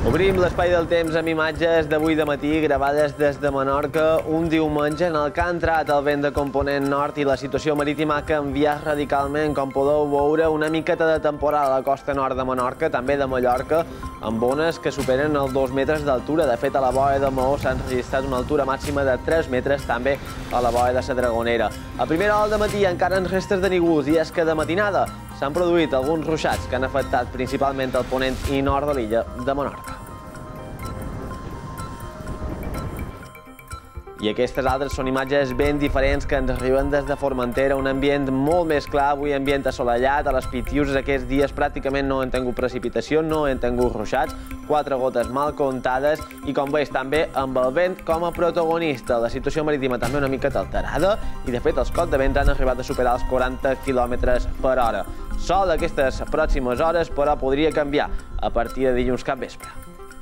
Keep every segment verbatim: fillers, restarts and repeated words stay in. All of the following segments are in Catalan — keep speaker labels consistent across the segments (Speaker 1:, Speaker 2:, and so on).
Speaker 1: Obrim l'espai del temps amb imatges d'avui de matí gravades des de Menorca un diumenge en el que ha entrat el vent de component nord i la situació marítima ha canviat radicalment. Com podeu veure, una miqueta de temporal a la costa nord de Menorca, també de Mallorca, amb ones que superen els dos metres d'altura. De fet, a la boia de Maó s'ha registrat una altura màxima de tres metres, també a la boia de la Dragonera. A primera hora del matí encara en restes de nígols i és que de matinada s'han produït alguns ruixats que han afectat principalment el ponent i nord de l'illa de Menorca. I aquestes altres són imatges ben diferents que ens arriben des de Formentera, un ambient molt més clar, avui ambient assolellat, a les Pitiuses aquests dies pràcticament no hem tingut precipitació, no hem tingut ruixats, quatre gotes mal comptades i com veus també amb el vent com a protagonista. La situació marítima també una mica alterada i de fet els cops de vent han arribat a superar els quaranta quilòmetres per hora. Sol aquestes pròximes hores però podria canviar a partir de dilluns cap vespre.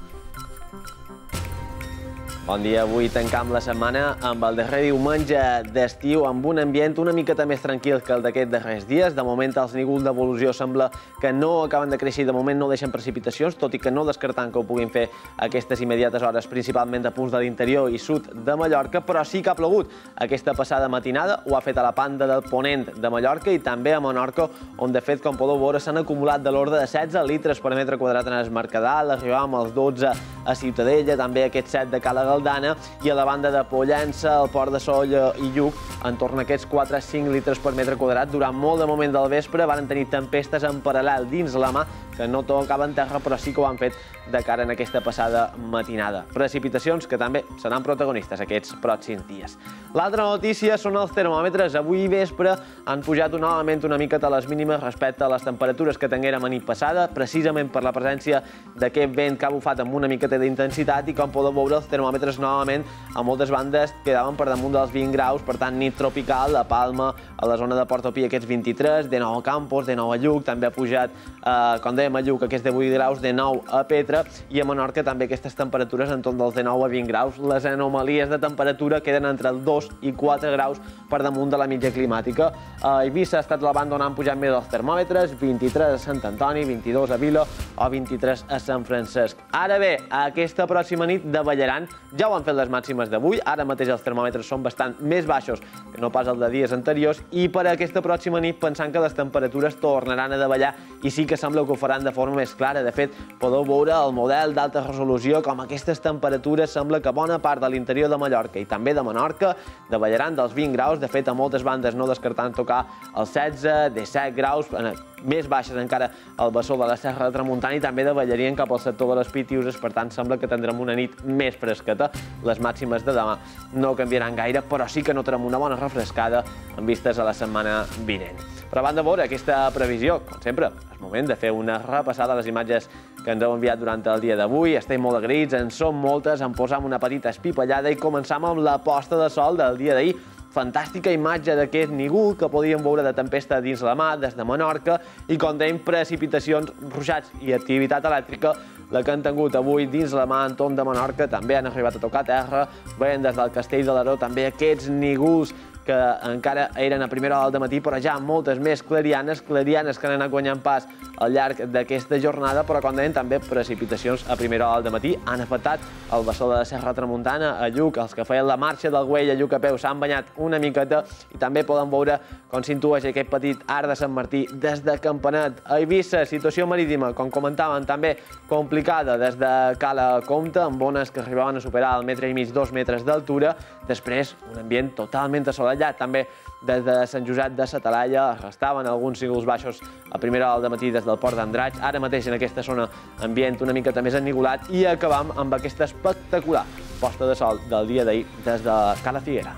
Speaker 1: Bon dia, avui tancam la setmana amb el darrer diumenge d'estiu amb un ambient una miqueta més tranquil que el d'aquests darrers dies. De moment els nígols d'evolució sembla que no acaben de créixer i de moment no deixen precipitacions, tot i que no descartant que ho puguin fer aquestes immediates hores, principalment a punts de l'interior i sud de Mallorca, però sí que ha plogut aquesta passada matinada, ho ha fet a la banda del ponent de Mallorca i també a Menorca, on de fet, com podeu veure, s'han acumulat de l'ordre de setze litres per metre quadrat en el Mercadal, arribàvem als dotze a Ciutadella, també aquest set de Cala Galdana, i a la banda de Pollença, al Port de Sóller i Lluc, en torn a aquests quatre a cinc litres per metre quadrat. Durant molt de moment del vespre van tenir tempestes en paral·lel dins la mà, que no tocaven terra, però sí que ho han fet de cara en aquesta passada matinada. Precipitacions que també seran protagonistes aquests pròxims dies. L'altra notícia són els termòmetres. Avui vespre han pujat novament una miqueta les mínimes respecte a les temperatures que tinguérem a nit passada, precisament per la presència d'aquest vent que ha bufat amb una miqueta d'intensitat i com podeu veure els termòmetres novament a moltes bandes quedaven per damunt dels vint graus, per tant nit tropical, a Palma, a la zona de Portopí aquests vint-i-tres, de nou a Campos, de nou a Lluc, també ha pujat, eh, com dèiem a Lluc, aquests de vuit graus, de nou a Petra, i a Menorca també aquestes temperatures en torn dels de nou a vint graus. Les anomalies de temperatura queden entre els dos i quatre graus per damunt de la mitja climàtica. A Eivissa ha estat la banda on han pujat més els termòmetres, vint-i-tres a Sant Antoni, vint-i-dos a Vila o vint-i-tres a Sant Francesc. Ara bé, aquesta pròxima nit davallaran, ja ho han fet les màximes d'avui, ara mateix els termòmetres són bastant més baixos que no pas el de dies anteriors i per a aquesta pròxima nit pensant que les temperatures tornaran a davallar i sí que sembla que ho faran de forma més clara. De fet, podeu veure el model d'alta resolució com aquestes temperatures sembla que bona part de l'interior de Mallorca i també de Menorca davallaran dels vint graus. De fet, a moltes bandes no descartant tocar els setze, disset graus, més baixes encara al vessor de la Serra de Tramuntana i també davallarien cap al sector de les Pitiuses, per tant sembla que tindrem una nit més fresqueta. Les màximes de demà no canviaran gaire, però sí que notarem una bona refrescada en vistes a la setmana vinent. Però abans de veure aquesta previsió, com sempre, és moment de fer una repassada a les imatges que ens heu enviat durant el dia d'avui. Estem molt agraïts, en som moltes, en posam una petita espipallada i començam amb la posta de sol del dia d'ahir. Fantàstica imatge d'aquest nígol que podíem veure de tempesta dins la mà des de Menorca i com dèiem precipitacions, ruixats i activitat elèctrica la que han tingut avui dins la mà entorn de Menorca. També han arribat a tocar terra, veien des del Castell de l'Aró també aquests nígols que encara eren a primera hora del matí, però ja moltes més clarianes, clarianes que han anat guanyant pas al llarg d'aquesta jornada, però com deien també precipitacions a primera hora del matí han afectat el vessor de la Serra Tramuntana, a Lluc, els que feien la marxa del Güell a Lluc a peu s'han banyat una miqueta i també poden veure com s'intueix aquest petit arc de Sant Martí des de Campanet. A Eivissa, situació marítima, com comentàvem, també complicada des de Cala Comte, amb ones que arribaven a superar el metre i mig, dos metres d'altura. Després, un ambient totalment assolat. També des de Sant Josep de sa Talaia restaven alguns nígols baixos a primera hora del matí des del port d'Andratx. Ara mateix en aquesta zona ambient una miqueta més ennigolat i acabam amb aquesta espectacular posta de sol del dia d'ahir des de Cala Figuera.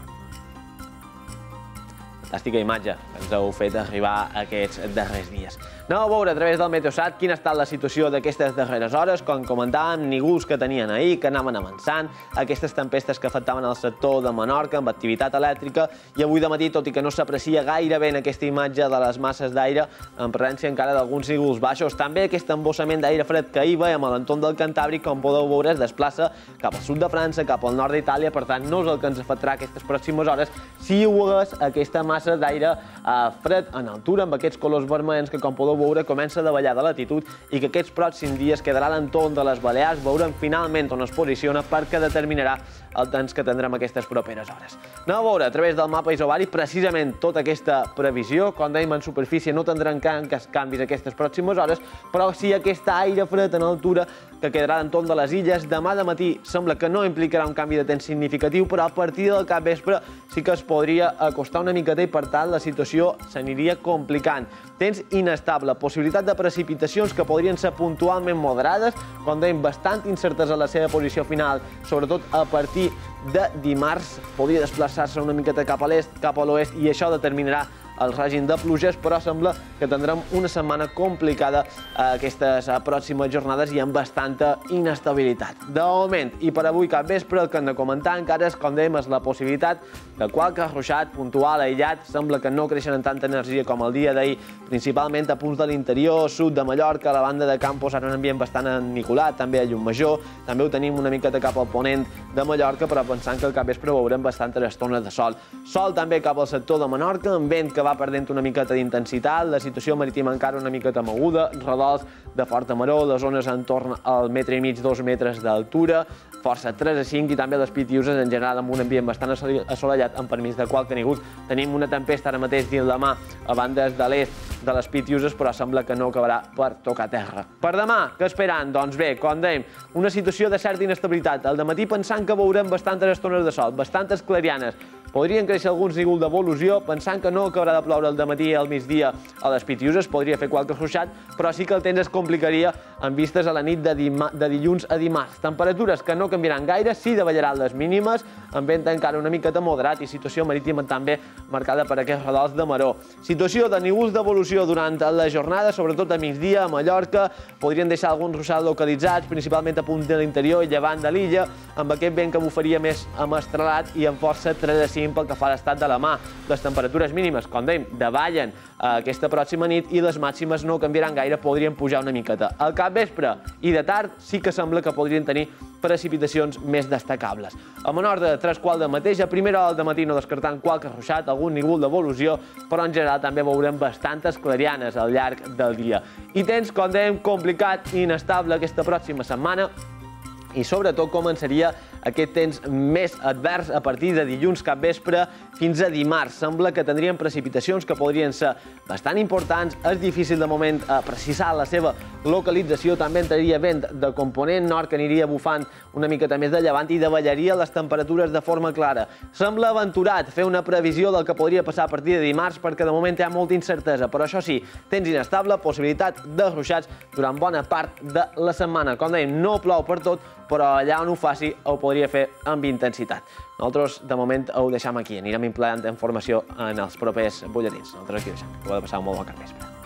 Speaker 1: Fantàstica imatge que ens heu fet arribar aquests darrers dies. Aneu a veure a través del Meteosat quina ha estat la situació d'aquestes darreres hores, com comentàvem, nígols que tenien ahir, que anaven avançant, aquestes tempestes que afectaven el sector de Menorca amb activitat elèctrica i avui de matí, tot i que no s'aprecia gaire bé en aquesta imatge de les masses d'aire, en presència encara d'alguns nígols baixos. També aquest embossament d'aire fred que ahir veiem a l'entorn del Cantàbric, com podeu veure, es desplaça cap al sud de França, cap al nord d'Itàlia, per tant no és el que ens afectarà aquestes pròximes hores si ho hagués aquesta massa massa d'aire fred en altura, amb aquests colors vermells que, com podeu veure, comença a davallar de latitud i que aquests pròxims dies quedarà a l'entorn de les Balears. Veurem finalment on es posiciona perquè determinarà el temps que tindrem aquestes properes hores. Anem a veure a través del mapa isobàric precisament tota aquesta previsió. Com dèiem, en superfície no tindran canvis aquestes pròximes hores, però sí aquest aire fred en altura que quedarà a l'entorn de les illes. Demà de matí sembla que no implicarà un canvi de temps significatiu, però a partir del capvespre sí que es podria acostar una miqueta i, per tant, la situació s'aniria complicant. Temps inestable, possibilitat de precipitacions que podrien ser puntualment moderades, com dèiem, bastant incertes a la seva posició final, sobretot a partir de dimarts. Podria desplaçar-se una miqueta cap a l'est, cap a l'oest, i això determinarà el règim de pluges, però sembla que tindrem una setmana complicada aquestes pròximes jornades i amb bastanta inestabilitat. De moment, i per avui cap vespre, el que hem de comentar encara és, com dèiem, és la possibilitat de qualque ruixat puntual, aïllat. Sembla que no creixen en tanta energia com el dia d'ahir, principalment a punts de l'interior, sud de Mallorca, a la banda de Campos, ara un ambient bastant eniculat, també a Llucmajor, també ho tenim una miqueta cap al ponent de Mallorca, però pensant que al capvespre veurem bastantes estones de sol. Sol també cap al sector de Menorca, amb vent que va perdent una miqueta d'intensitat, la situació marítima encara una miqueta moguda, redols de forta maror, les zones entorn al metre i mig, dos metres d'altura, força tres a cinc, i també les Pitiuses en general amb un ambient bastant assolellat, amb permís de qualque nigut. Tenim una tempesta ara mateix dins la mà a bandes de l'est de les Pitiuses, però sembla que no acabarà per tocar terra. Per demà, què esperant? Doncs bé, com dèiem, una situació de certa inestabilitat. Al dematí pensant que veurem bastantes estones de sol, bastantes clarianes. Podrien créixer alguns nígols d'evolució, pensant que no acabarà de ploure al dematí i al migdia a les Pitiuses, podria fer qualque ruixat, però sí que el temps es complicaria en vistes a la nit de, de dilluns a dimarts. Temperatures que no canviaran gaire, sí davallaran les mínimes, amb vent encara una miqueta moderat i situació marítima també marcada per aquests redols de maror. Situació de nígols d'evolució durant la jornada, sobretot a migdia, a Mallorca, podrien deixar alguns ruixats localitzats, principalment a punt de l'interior i llevant de l'illa, amb aquest vent que bufaria més amestrelat i amb força tres a cinc pel que fa a l'estat de la mà. Les temperatures mínimes, com dèiem, davallen aquesta pròxima nit i les màximes no canviaran gaire, podrien pujar una miqueta. Al capvespre i de tard sí que sembla que podrien tenir precipitacions més destacables. A Menorca, de tres quarts de mateix, a primera hora del matí no descartant qualque ruixat, algun nígol d'evolució, però en general també veurem bastantes clarianes al llarg del dia. I temps, com dèiem, complicat i inestable aquesta pròxima setmana, i sobretot començaria aquest temps més advers a partir de dilluns capvespre fins a dimarts. Sembla que tindríem precipitacions que podrien ser bastant importants. És difícil de moment precisar la seva localització. També entraria vent de component nord que aniria bufant una miqueta més de llevant i davallaria les temperatures de forma clara. Sembla aventurat fer una previsió del que podria passar a partir de dimarts perquè de moment hi ha molta incertesa, però això sí, temps inestable, possibilitat de ruixats durant bona part de la setmana. Com dèiem, no plou per tot, però allà on ho faci ho podria fer amb intensitat. Nosaltres, de moment, ho deixem aquí. Anirem implementant informació en els propers butlletins. Nosaltres aquí ho deixem. Ho heu de passar un molt bon capvespre.